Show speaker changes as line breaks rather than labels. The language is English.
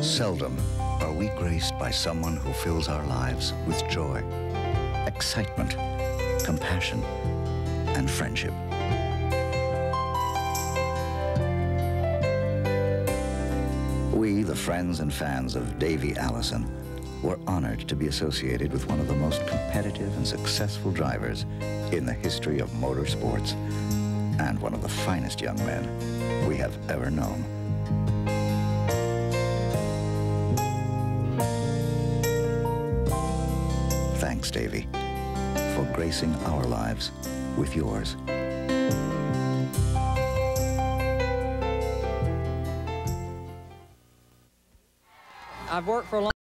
Seldom are we graced by someone who fills our lives with joy, excitement, compassion, and friendship. We, the friends and fans of Davey Allison, were honored to be associated with one of the most competitive and successful drivers in the history of motorsports, and one of the finest young men we have ever known. Thanks, Davey, for gracing our lives with yours.
I've worked for a long